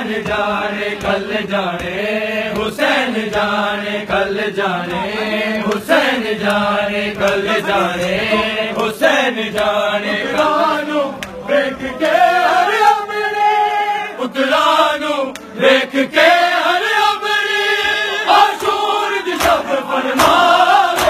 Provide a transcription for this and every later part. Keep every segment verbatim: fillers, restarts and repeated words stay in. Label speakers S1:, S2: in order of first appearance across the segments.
S1: हुसैन जाने कल जाने हुसैन जाने कल जाने हुसैन जाने कल जाने हुसैन जाने कानू देख के हर अपने उतरानू देख के हर अपने आशूर दी सब फरमावे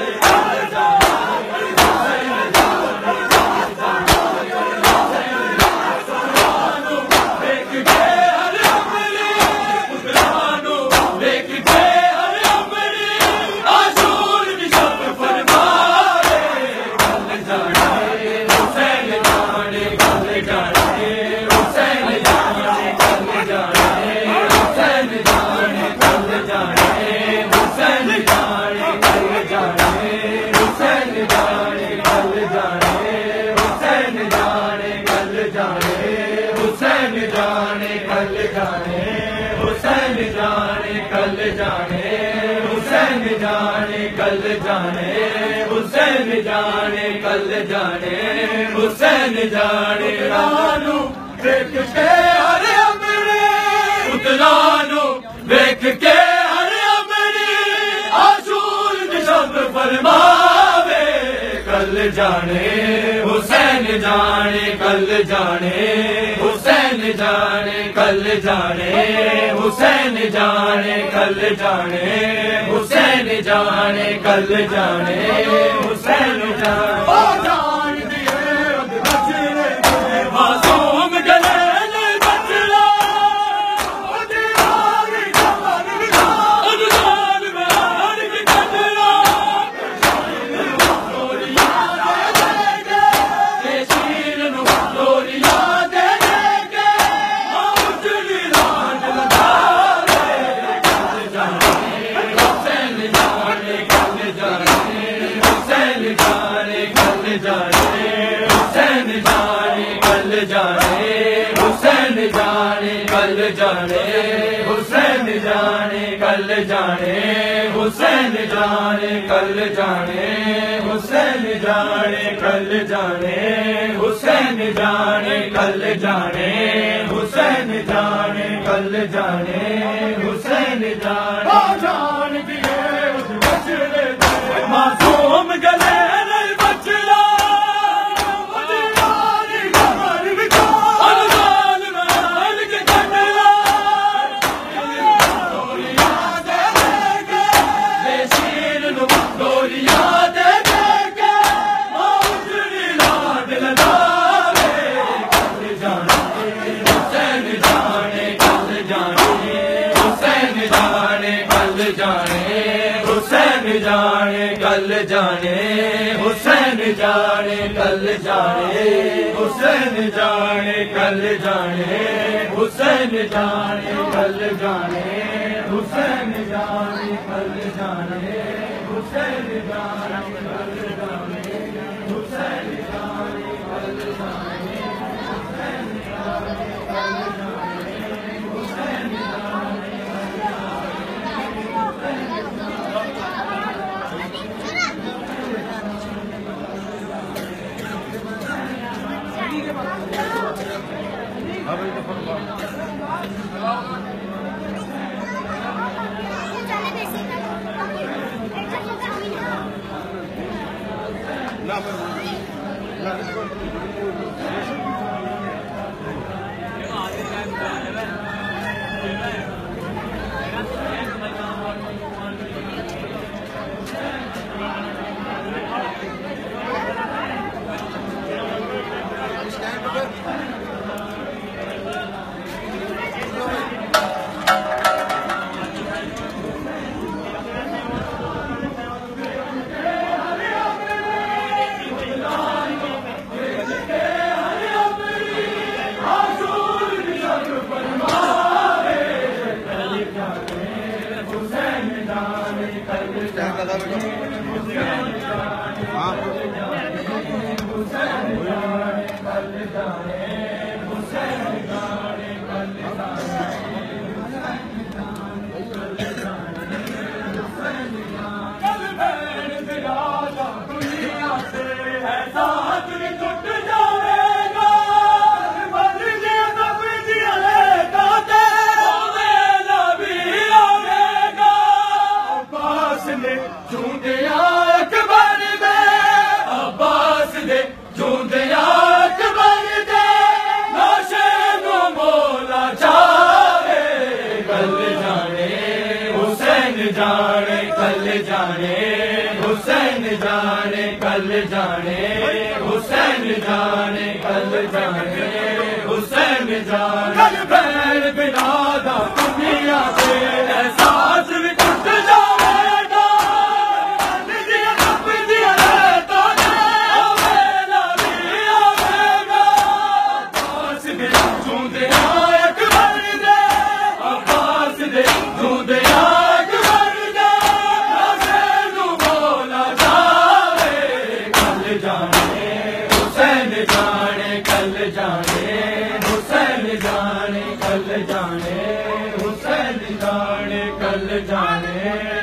S1: हुसैन जाने कल जाने हुसैन जाने कल जाने हुसैन जाने कल जाने हुसैन जाने रानू देख के हर अपने उतरानू देख के हर अपने आशूर दी सब फरमावे कल जाने हुसैन जाने कल जाने हुसैन जाने कल जाने हुसैन जाने कल जाने हुसैन जाने कल जाने हुसैन जाने मासूम गले बचला हुसैन जाने कल जाने हुसैन जाने कल जाने हुसैन जाने कल जाने हुसैन जाने कल जाने हुसैन जाने कल जाने हुसैन जाने कल जाने हुसैन जाने कल जाने हुसैन जाने जान दिए उस बचड़े मासूम गले बचला हुसैन जाने कल जाने हुसैन जाने कल जाने हुसैन जाने कल जाने हुसैन जाने कल जाने हुसैन जाने कल जाने हुसैन जाने कल जाने हुसैन जाने कल जाने हुसैन जाने कल जाने हुसैन जाने कल जाने हुसैन जाने कल जाने हुसैन जाने कल जाने हुसैन जाने कल बैर बिरादा दुनिया से एहसास भी टूट जाएगा दिया रब दिया रहता आवेला भी आवेगा अब्बास दे झूंदे अकबर दे अब्बास दे झूंदे अकबर दे हुसैन बोला जावे कल जाने हुसैन जाने कल जाने हुसैन जाने कल जाने हुसैन जाने कल जाने